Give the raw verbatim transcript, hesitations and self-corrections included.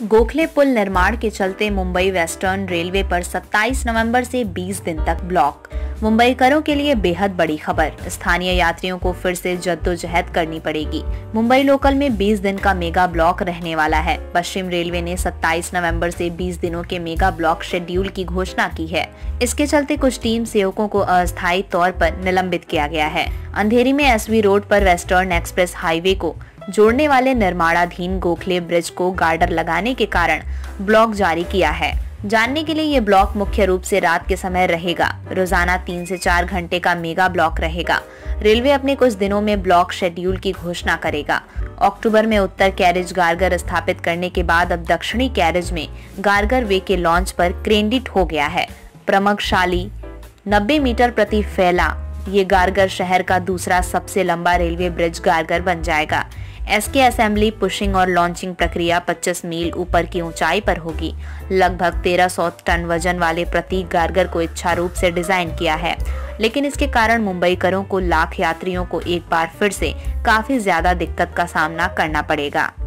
गोखले पुल निर्माण के चलते मुंबई वेस्टर्न रेलवे पर सत्ताईस नवंबर से बीस दिन तक ब्लॉक। मुंबईकरों के लिए बेहद बड़ी खबर, स्थानीय यात्रियों को फिर से जद्दोजहद करनी पड़ेगी। मुंबई लोकल में बीस दिन का मेगा ब्लॉक रहने वाला है। पश्चिम रेलवे ने सत्ताईस नवंबर से बीस दिनों के मेगा ब्लॉक शेड्यूल की घोषणा की है। इसके चलते कुछ टीम सेवकों को अस्थायी तौर पर निलंबित किया गया है। अंधेरी में एसवी रोड पर वेस्टर्न एक्सप्रेस हाईवे को जोड़ने वाले निर्माणाधीन गोखले ब्रिज को गार्डर लगाने के कारण ब्लॉक जारी किया है। जानने के लिए ये ब्लॉक मुख्य रूप से रात के समय रहेगा। रोजाना तीन से चार घंटे का मेगा ब्लॉक रहेगा। रेलवे अपने कुछ दिनों में ब्लॉक शेड्यूल की घोषणा करेगा। अक्टूबर में उत्तर कैरिज गार्गर स्थापित करने के बाद अब दक्षिणी कैरिज में गार्गर वे के लॉन्च पर क्रेडिट हो गया है। प्रभावशाली नब्बे मीटर प्रति फैला ये गार्गर शहर का दूसरा सबसे लंबा रेलवे ब्रिज गार्गर बन जाएगा। एसके असेंबली, पुशिंग और लॉन्चिंग प्रक्रिया पच्चीस मील ऊपर की ऊंचाई पर होगी। लगभग तेरह सौ टन वजन वाले प्रतीक गार्गर को इच्छा रूप से डिजाइन किया है, लेकिन इसके कारण मुंबईकरों को लाख यात्रियों को एक बार फिर से काफी ज्यादा दिक्कत का सामना करना पड़ेगा।